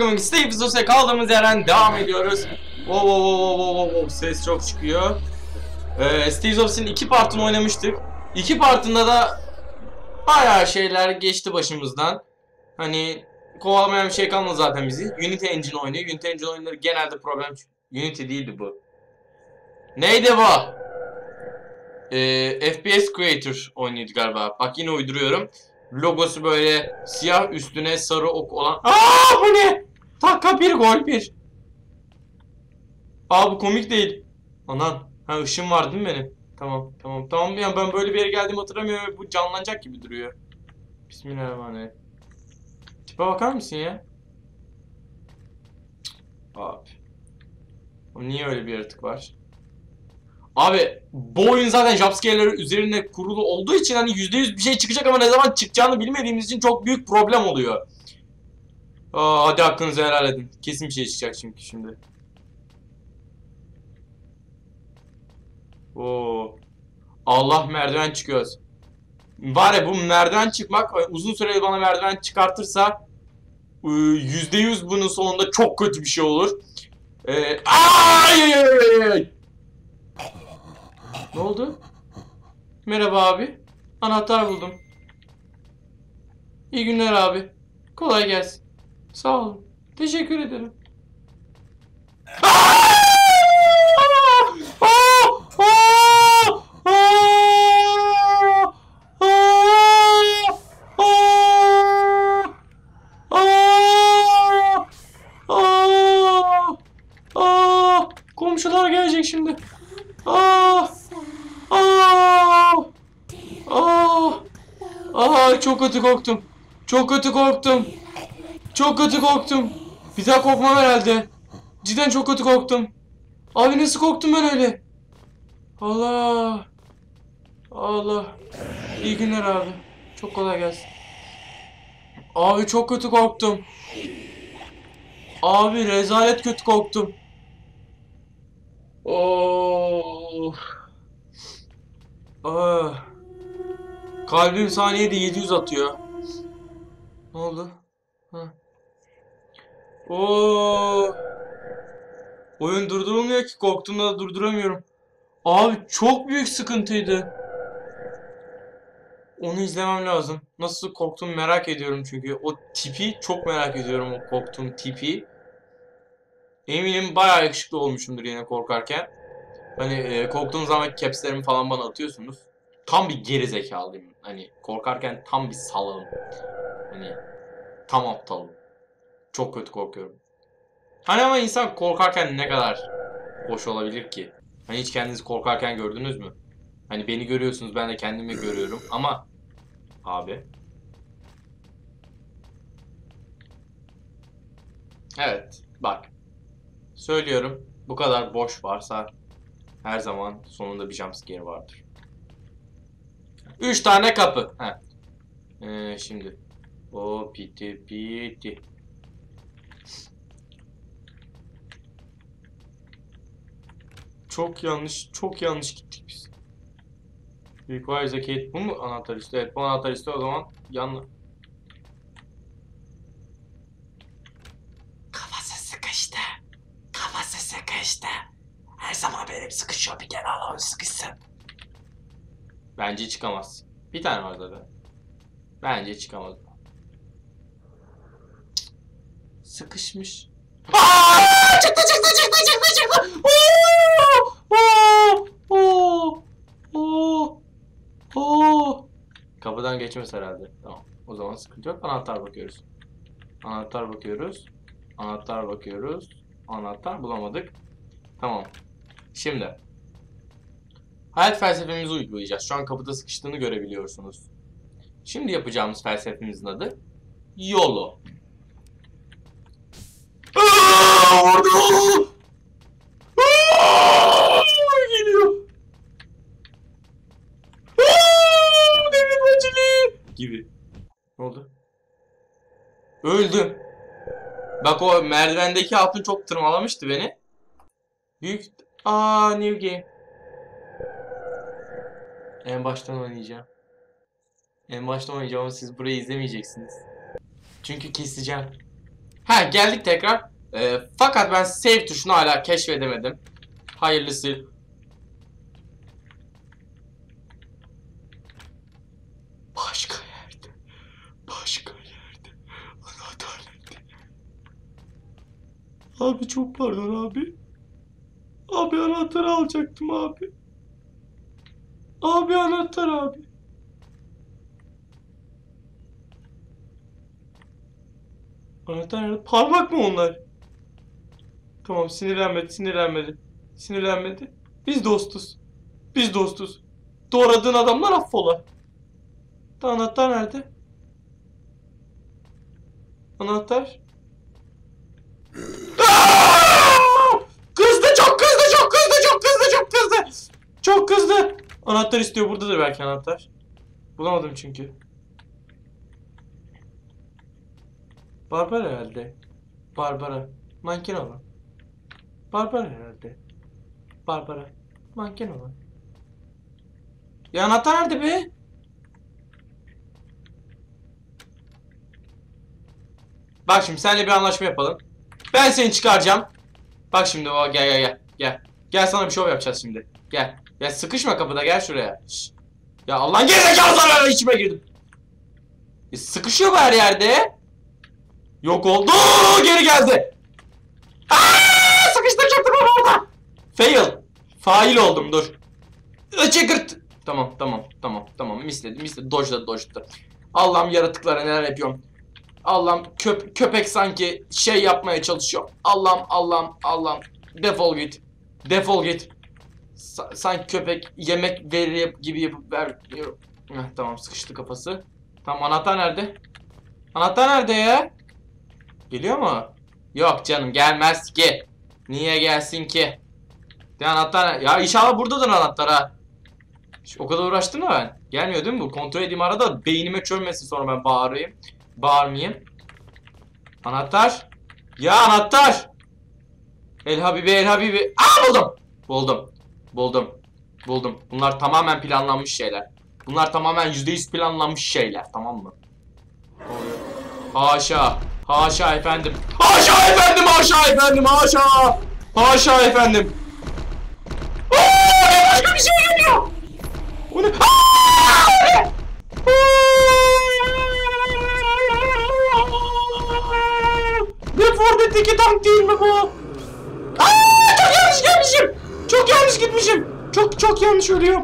bugün Steve Zos'e kaldığımız yerden devam ediyoruz. Wow, ses çok çıkıyor. Steve Zos'un 2 partını oynamıştık. 2 partında da bayağı şeyler geçti başımızdan. Hani kovalamayan bir şey kalmadı zaten bizi. Unity Engine oynuyor. Unity Engine oyunları genelde problem. Unity değildi bu. Neydi bu? FPS Creator oynuyordu galiba. Bak yine uyduruyorum. Logosu böyle siyah üstüne sarı ok olan. Aa bu ne? Dakika 1 gol 1. Aa bu komik değil. Anan. Ha ışığım var değil mi benim? Tamam ya ben böyle bir yere geldiğimi hatırlamıyorum. Bu canlanacak gibi duruyor. Bismillahirrahmanirrahim. Tipe bakar mısın ya? Abi. Niye öyle bir yaratık var? Abi bu oyun zaten jumpscare'ları üzerine kurulu olduğu için hani %100 bir şey çıkacak ama ne zaman çıkacağını bilmediğimiz için çok büyük problem oluyor. Aa, hadi hakkınızı helal edin. Kesin bir şey çıkacak çünkü şimdi. Oo. Allah merdiven çıkıyoruz. Var ya bu merdiven çıkmak uzun süreli bana merdiven çıkartırsa %100 bunun sonunda çok kötü bir şey olur. Ay! Ne oldu? Merhaba abi. Anahtar buldum. İyi günler abi. Kolay gelsin. Sağ olun. Teşekkür ederim. Komşular gelecek şimdi. Çok kötü korktum. Çok kötü korktum. Çok kötü korktum. Bir daha korkmam herhalde. Cidden çok kötü korktum. Abi nasıl korktum ben öyle? Allah. Allah. İyi günler abi. Çok kolay gelsin. Abi çok kötü korktum. Abi rezalet kötü korktum. Oh. Ah. Kalbim saniyede 700 atıyor. Ne oldu? Ha. Oo. Oyun durdurulmuyor ki, korktuğumda da durduramıyorum. Abi çok büyük sıkıntıydı. Onu izlemem lazım. Nasıl korktuğumu merak ediyorum çünkü. O tipi çok merak ediyorum, o korktuğum tipi. Eminim bayağı yakışıklı olmuşumdur yine korkarken. Hani korktuğum zaman capslerimi falan bana atıyorsunuz. Tam bir geri zekalıyım. Hani korkarken tam bir salağım. Hani tam aptalım. Çok kötü korkuyorum. Hani ama insan korkarken ne kadar hoş olabilir ki? Hani hiç kendinizi korkarken gördünüz mü? Hani beni görüyorsunuz, ben de kendimi görüyorum ama abi. Evet, bak. Söylüyorum, bu kadar boş varsa her zaman sonunda bir jumpscare vardır. 3 tane kapı. Heh. Şimdi. O piti. Çok yanlış gittik biz. Requires a key. Bu mu anahtar işte? Evet, bu anahtar işte, o zaman Kafası sıkıştı. Her zaman benim sıkışıyor, bir kere Allah'ım sıkışsın. Bence çıkamaz. Bir tane var zaten. Bence çıkamaz. Sıkışmış. Aa! Çıktı. Oo! Kapıdan geçmez herhalde. Tamam. O zaman sıkıntı yok. Anahtar bakıyoruz. Anahtar bulamadık. Tamam. Şimdi hayat felsefemizi uygulayacağız. Şu an kapıda sıkıştığını görebiliyorsunuz. Şimdi yapacağımız felsefemizin adı YOLO. Geliyor. Devlet gibi. Ne oldu? Öldüm. Bak o merdivendeki hatun çok tırmalamıştı beni. Büyük... New game. En baştan oynayacağım. Ama siz burayı izlemeyeceksiniz. Çünkü keseceğim. Ha, geldik tekrar. Fakat ben save tuşunu hala keşfedemedim. Hayırlısı. Başka yerde. Başka yerde. Anahtar nerede? Abi çok pardon abi. Abi anahtarı alacaktım abi. Abi anahtar abi. Anahtar nerede? Parmak mı onlar? Tamam, sinirlenmedi, sinirlenmedi. Sinirlenmedi. Biz dostuz. Biz dostuz. Doğradığın adamlar affola. Anahtar nerede? Anahtar. Aa! Kızdı, çok kızdı, çok kızdı, çok kızdı, çok kızdı. Çok kızdı. Anahtar istiyor, buradadır belki anahtar. Bulamadım çünkü. Barbara herhalde. Barbara. Manken olan. Barbara herhalde. Barbara. Manken olan. Ya anahtar nerede be? Bak şimdi seninle bir anlaşma yapalım. Ben seni çıkaracağım. Bak şimdi, o gel gel gel. Gel. Gel, sana bir şov yapacağız şimdi. Gel. Ya sıkışma kapıda, gel şuraya. Şş. Ya Allah'ın gerizekalı, sana içime girdim. Sıkışıyor her yerde. Yok oldu. Geri geldi. Sıkıştıracaktım onu orada. Fail. Fail oldum, dur. Çıkırt. Tamam tamam tamam tamam. Misledi. Dojladı. Allah'ım, yaratıklara neler yapıyorum. Allah'ım, köpek sanki şey yapmaya çalışıyor. Allah'ım. Defol git. Defol git. Sanki köpek yemek verir gibi yapıp vermiyor. Tamam, sıkıştı kafası. Tamam, anahtar nerede? Anahtar nerede ya? Geliyor mu? Yok canım, gelmez ki. Niye gelsin ki? De anahtar. Ya inşallah buradadır anahtar ha. O kadar uğraştım da ben. Gelmiyor değil mi bu? Kontrol edeyim arada, beynime çömmesin sonra ben bağırayım. Bağırmayayım. Anahtar. Ya anahtar. El Habibi. Aa, buldum. Bunlar tamamen planlanmış şeyler. Bunlar tamamen %100 planlanmış şeyler, tamam mı? Haşa. Haşa efendim. Haşa efendim. Başka bir şey geliyor. O ne? Left 4 Dead'deki tank değil mi bu? Çok yanlış gelmişim. Çok yanlış gitmişim. Çok yanlış ölüyorum.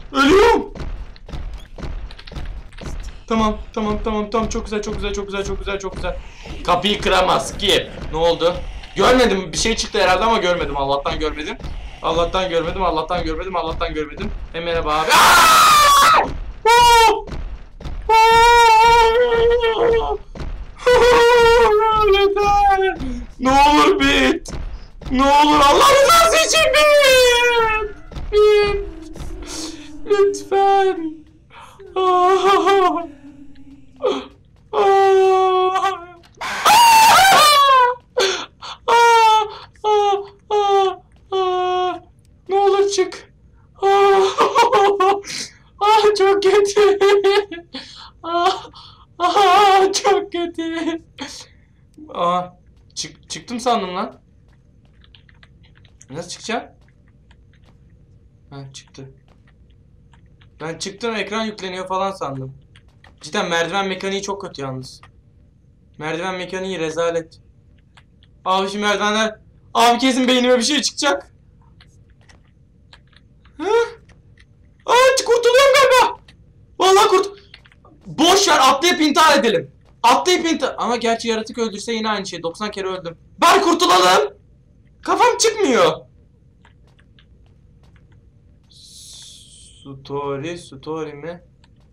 Tamam. Çok güzel. Kapıyı kıramaz ki. Ne oldu? Görmedim. Bir şey çıktı herhalde ama görmedim. Allah'tan görmedim. Merhaba abi. Ne olur bit. Ne olur, Allah rızası için bit. Lütfen. Ne olur çık. Çok kötü. Çok kötü. Çıktım sandım lan. Nasıl çıkacağım? Ha, çıktı. Ben çıktım, ekran yükleniyor falan sandım. Cidden merdiven mekaniği çok kötü yalnız. Merdiven mekaniği rezalet. Abi şimdi merdivenler... Abi kesin beynime bir şey çıkacak. Kurtuluyorum galiba. Vallahi boş ver, atlayıp intihar edelim. Ama gerçi yaratık öldürse yine aynı şey. 90 kere öldüm. Bari kurtulalım. Kafam çıkmıyor. Story mi?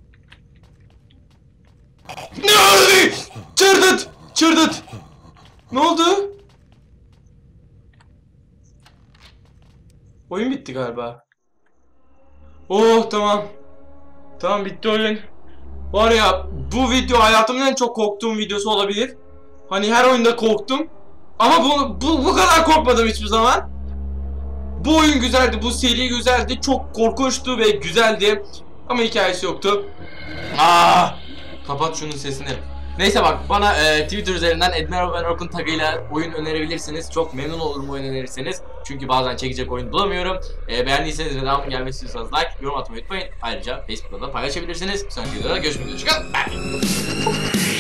Çırdıt. Ne oldu? Oyun bitti galiba. Oh, tamam. Tamam, bitti oyun. Var ya, bu video hayatımın en çok korktuğum videosu olabilir. Hani her oyunda korktum. Ama bu kadar korkmadım hiçbir zaman. Bu oyun güzeldi, bu seri güzeldi. Çok korkunçtu ve güzeldi. Ama hikayesi yoktu. Kapat şunun sesini. Neyse bak bana Twitter üzerinden @merhababenorkun tagıyla oyun önerebilirsiniz. Çok memnun olurum oyun önerirseniz. Çünkü bazen çekecek oyun bulamıyorum. Beğendiyseniz ve devamlı gelmesi istiyorsanız like, yorum atmayı unutmayın. Ayrıca Facebook'ta da paylaşabilirsiniz. Bir sonraki videoda görüşmek üzere. Bye.